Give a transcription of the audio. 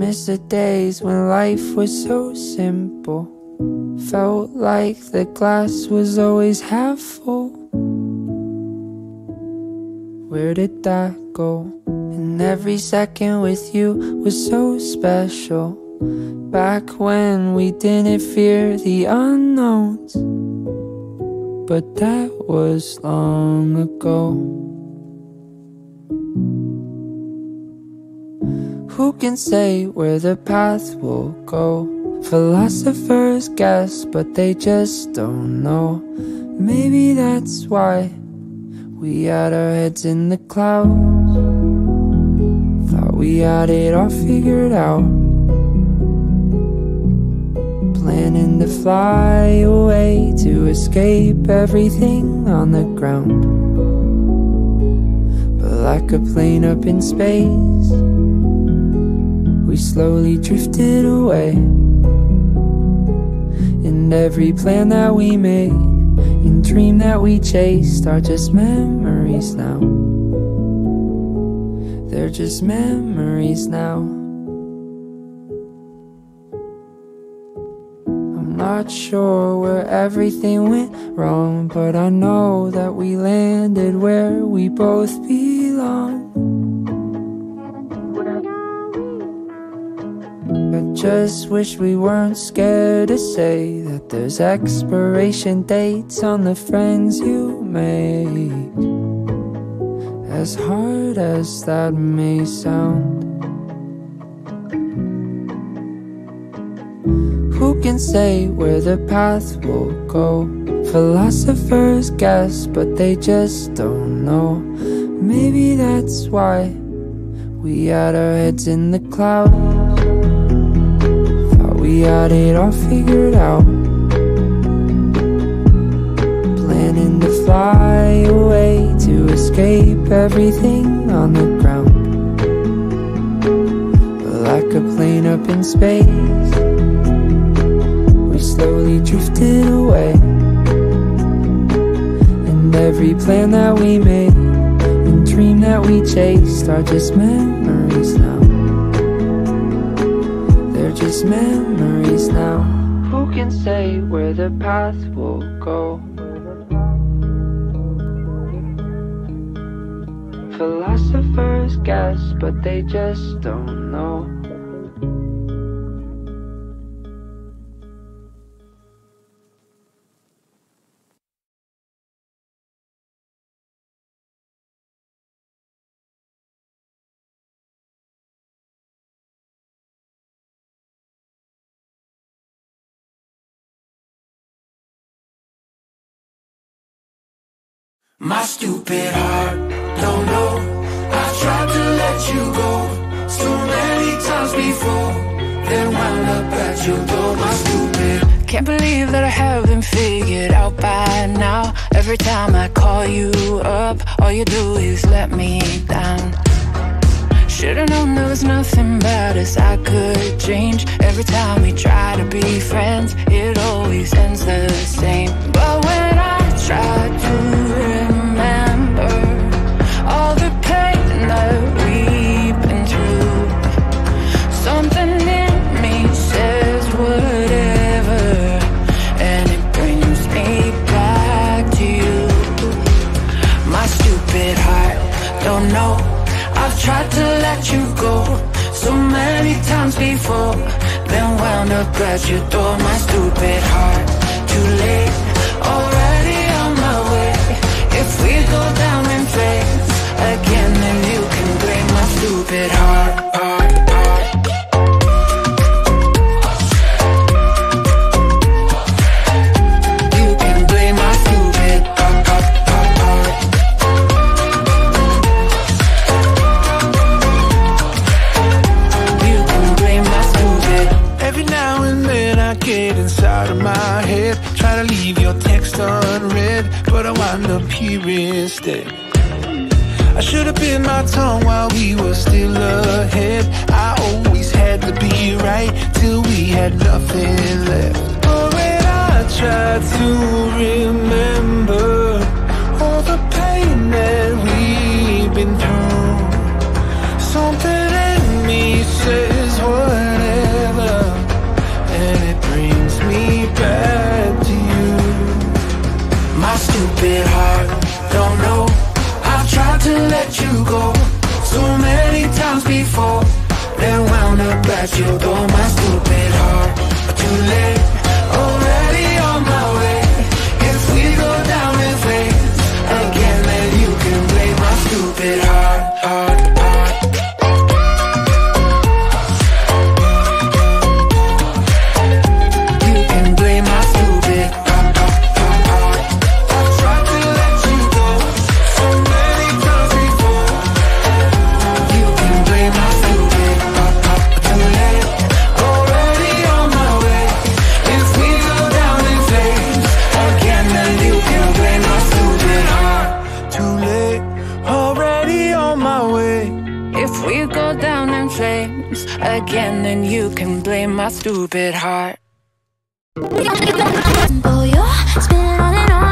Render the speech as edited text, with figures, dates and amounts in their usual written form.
miss the days when life was so simple. Felt like the glass was always half full. Where did that go? And every second with you was so special. Back when we didn't fear the unknowns. But that was long ago. Who can say where the path will go? Philosophers guess, but they just don't know. Maybe that's why we had our heads in the clouds. Thought we had it all figured out. Planning to fly away to escape everything on the ground. But like a plane up in space, we slowly drifted away. And every plan that we made and dream that we chased are just memories now. They're just memories now. I'm not sure where everything went wrong, but I know that we landed where we both belong. I just wish we weren't scared to say that there's expiration dates on the friends you made. As hard as that may sound. Who can say where the path will go? Philosophers guess, but they just don't know. Maybe that's why we had our heads in the clouds. We had it all figured out. Planning to fly away to escape everything on the ground. But like a plane up in space, we slowly drifted away. And every plan that we made and dream that we chased are just memories now. Just memories now. Who can say where the path will go? Philosophers guess, but they just don't know. My stupid heart, don't know. I tried to let you go so many times before, then wound up at your door. My stupid. Can't believe that I haven't figured out by now. Every time I call you up, all you do is let me down. Should've known there was nothing about us I could change. Every time we try to be friends, it always ends the same. But when I try to remember all the pain that we've been through, something in me says whatever, and it brings me back to you. My stupid heart, don't know. I've tried to let you go so many times before, then wound up at your door. My stupid heart, too late, already on my way. If we go down in flames again, then you can blame my stupid heart. You can blame my stupid heart. You can blame my stupid. Every now and then I get inside of my head, try to leave your text unread, but I wind up here instead. I should've bit my tongue while we were still ahead. I always had to be right till we had nothing left. But when I try to remember all the pain that we've been through, something in me says what then you can blame my stupid heart. Oh, you're spinning on and on.